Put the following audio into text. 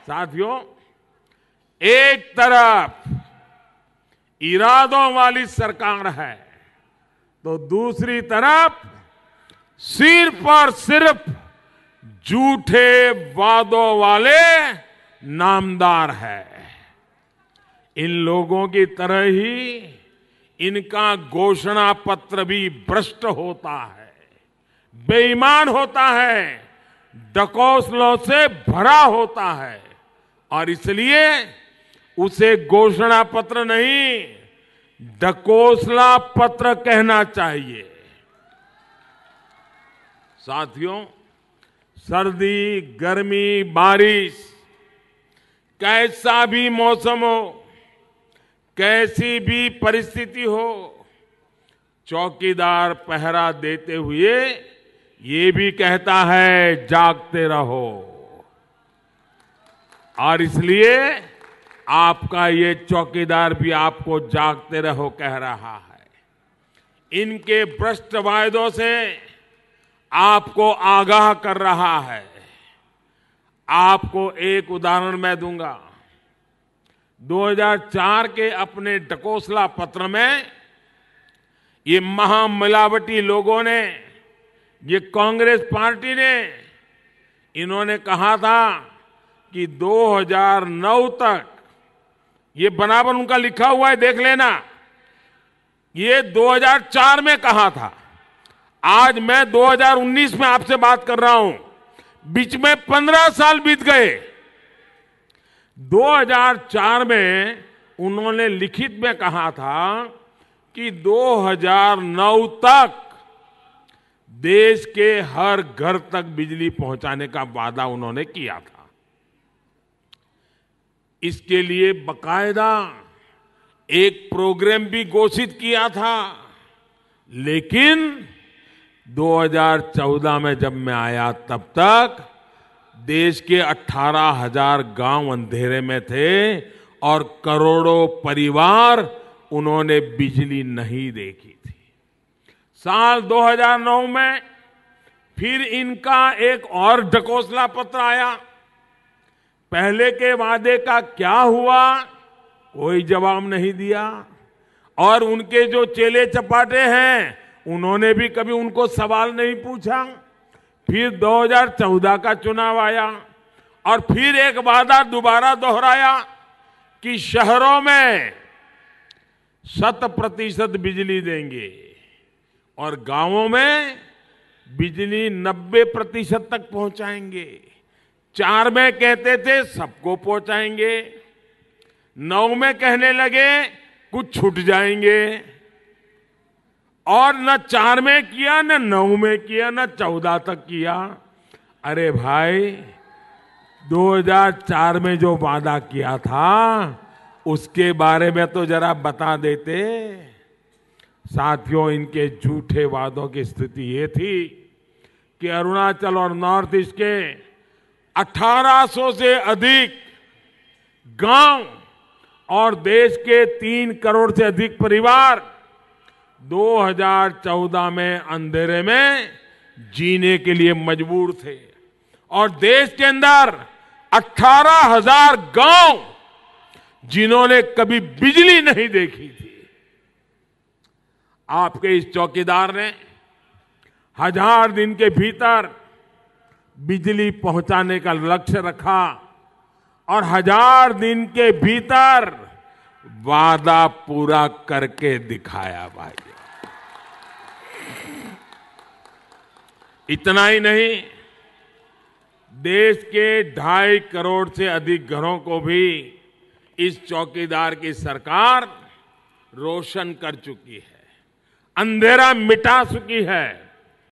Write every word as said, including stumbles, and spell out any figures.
साथियों, एक तरफ इरादों वाली सरकार है तो दूसरी तरफ सिर्फ और सिर्फ झूठे वादों वाले नामदार है। इन लोगों की तरह ही इनका घोषणा पत्र भी भ्रष्ट होता है, बेईमान होता है, डकौसलों से भरा होता है और इसलिए उसे घोषणा पत्र नहीं, डकोसला पत्र कहना चाहिए। साथियों, सर्दी, गर्मी, बारिश, कैसा भी मौसम हो, कैसी भी परिस्थिति हो, चौकीदार पहरा देते हुए ये भी कहता है जागते रहो। और इसलिए आपका ये चौकीदार भी आपको जागते रहो कह रहा है। इनके भ्रष्ट वायदों से आपको आगाह कर रहा है। आपको एक उदाहरण मैं दूंगा। दो हज़ार चार के अपने डकोसला पत्र में ये महामिलावटी लोगों ने, ये कांग्रेस पार्टी ने, इन्होंने कहा था कि दो हज़ार नौ तक, ये बराबर उनका लिखा हुआ है, देख लेना, ये दो हज़ार चार में कहा था। आज मैं दो हज़ार उन्नीस में आपसे बात कर रहा हूं, बीच में पंद्रह साल बीत गए। दो हज़ार चार में उन्होंने लिखित में कहा था कि दो हज़ार नौ तक देश के हर घर तक बिजली पहुंचाने का वादा उन्होंने किया था। इसके लिए बकायदा एक प्रोग्राम भी घोषित किया था। लेकिन दो हज़ार चौदह में जब मैं आया तब तक देश के अठारह हज़ार गांव अंधेरे में थे और करोड़ों परिवार उन्होंने बिजली नहीं देखी थी। साल दो हज़ार नौ में फिर इनका एक और ढकोसला पत्र आया। पहले के वादे का क्या हुआ, कोई जवाब नहीं दिया। और उनके जो चेले चपाटे हैं, उन्होंने भी कभी उनको सवाल नहीं पूछा। फिर दो हज़ार चौदह का चुनाव आया और फिर एक वादा दोबारा दोहराया कि शहरों में शत प्रतिशत बिजली देंगे और गांवों में बिजली नब्बे प्रतिशत तक पहुंचाएंगे। चार में कहते थे सबको पहुंचाएंगे, नौ में कहने लगे कुछ छूट जाएंगे। और न चार में किया, न नौ में किया, न चौदह तक किया। अरे भाई, दो हज़ार चार में जो वादा किया था उसके बारे में तो जरा बता देते। साथियों, इनके झूठे वादों की स्थिति ये थी कि अरुणाचल और नॉर्थ ईस्ट के अठारह सौ से अधिक गांव और देश के तीन करोड़ से अधिक परिवार दो हज़ार चौदह में अंधेरे में जीने के लिए मजबूर थे। और देश के अंदर अठारह हज़ार गांव जिन्होंने कभी बिजली नहीं देखी थी। आपके इस चौकीदार ने हजार दिन के भीतर बिजली पहुंचाने का लक्ष्य रखा और हजार दिन के भीतर वादा पूरा करके दिखाया भाई। इतना ही नहीं, देश के ढाई करोड़ से अधिक घरों को भी इस चौकीदार की सरकार रोशन कर चुकी है, अंधेरा मिटा चुकी है।